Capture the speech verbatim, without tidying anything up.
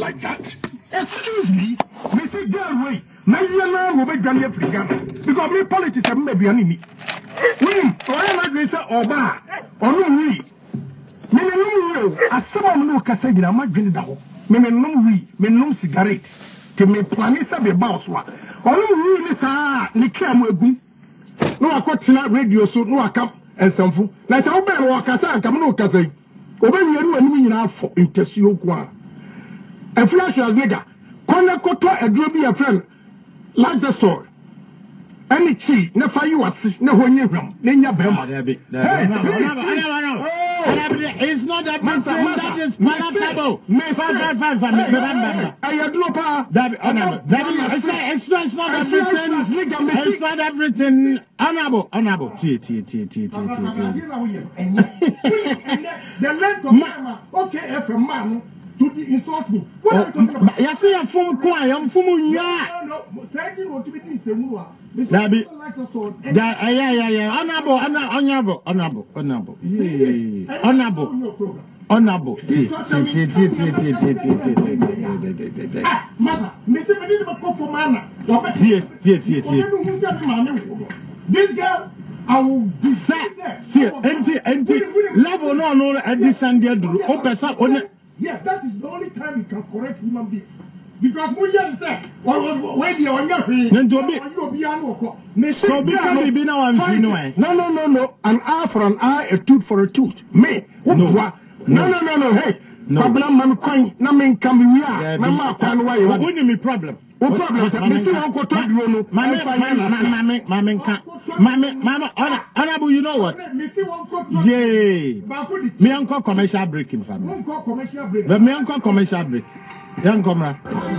like that. Excuse me, me say girl wait. Na yana go be Ghana African because me politics am be enemy. We, why not we say oba? Onu we. Me no we. Asaba no kasa gina ma dwene da ho. Me me no we, me no cigarette. Te me planisa be boss wa. Onu we ni sa ni kram egum. No akotena radio so no akam ensamfu. Na say oba wo kasa ankam no kasa yi. Oba wi anu anu nyina afo intesuo ko a. Afia Schwarzeneger kona koto eduro bi ya friend like the soul. Any chi na fa yi wase na honye hwam na nya bema. It's not that person that is palatable. Fine, fine, fine, fine. I adore pa. That it's not it's not everything. It's not everything. Honorable, honorable. T T T T T T. The length of time. Okay, if a man to insult me. What are you talking about? You see a phone call, I'm from Munya. No, no, saying what to be in Semua. Dabi. Yeah, yeah, yeah. Honorable, honorable, honorable, honorable. Yeah. Honorable. Honorable. T T T T T T T. Ah, mother, Mister Medina go for mana. Yes, yes, yes, yes. This girl, I will decide. See, empty, empty. Level no, no, at this Sunday, do. Open up. Yes, that is the only time you can correct human beings. Because we understand, when you're on your feet, you'll be on so because we now I'm no, no, no, no. An eye for an eye, a tooth for a tooth. Me, no, no, no, no, no. Hey, problem, I'm coin, no man come here. Mama, can why you want me problem? What problem? Mister Uncle told you, no, Mamma, Mamma, Mamma, Mamma, Mamma, Honorable, you know what? Yay. Me uncle commercial breaking family. But me uncle commercial break. Young comrade.